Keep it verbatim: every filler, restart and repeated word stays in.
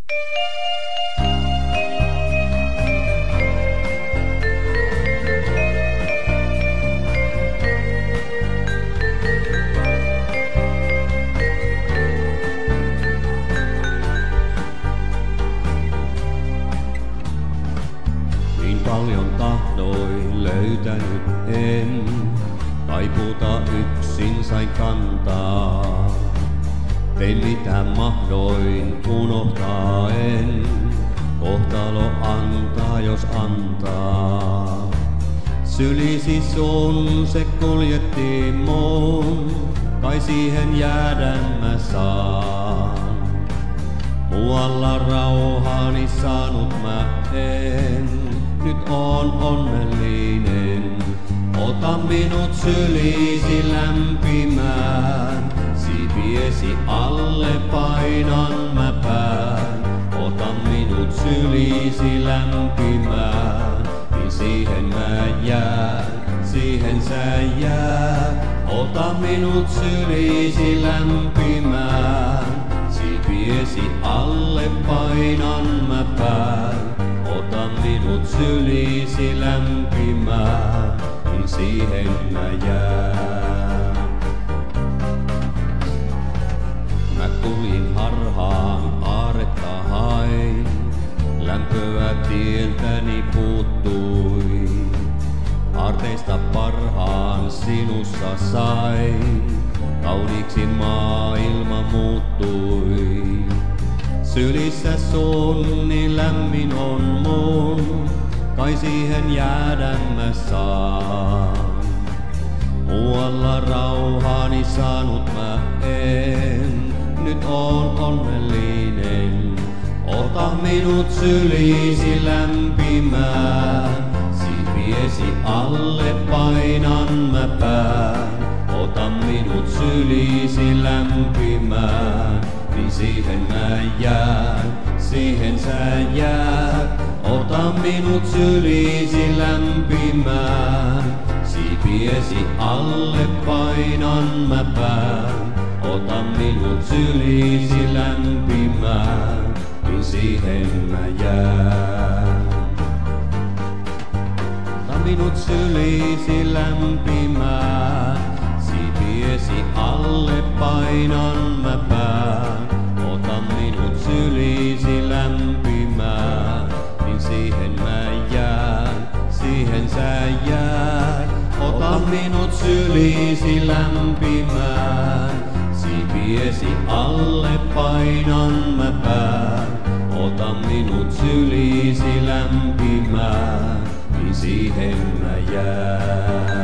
Paljon tahdoin löytänyt en, kaipuuta yksin sain kantaa. Tein mitä mahdoin, unohtaa en, kohtalo antaa jos antaa. Sylisi sun se kuljetti mun, kai siihen jäädä mä saan. Muualla rauhani saanut mä en, nyt on onnellinen. Ota minut sylisi lämpimään, siipiesi alle painan mä pään. Ota minut sylisi lämpimään, niin siihen mä jään, siihen sä jäät. Ota minut sylisi lämpimään, siipiesi alle painan mä pään. Ota minut sylisi lämpimään, niin siihen mä jään. Mä kuljin harhaan, aaretta hain, lämpöä tieltäni puuttui. Aarteista parhaan sinussa sain, kauniiksi maailma muuttui. Sylissä sun niin lämmin on mun, kai siihen jäädä mä saan. Muualla rauhani saanut mä en, nyt on onnellinen. Ota minut sylisi lämpimään, siipiesi alle painan mä pään. Ota minut sylisi lämpimään, niin siihen mä jään, siihen sä jäät. Ota minut sylisi lämpimään, siipiesi alle painan mä pään. Ota minut sylisi lämpimään, niin siihen mä jään. Ota minut sylisi lämpimään, siipiesi alle painan mä pään. Ota minut sylisi lämpimään, niin siihen mä jään, siihen sä jäät. Ota minut sylisi lämpimään, siipiesi alle painan mä pään. Ota minut sylisi lämpimään, niin siihen mä jään.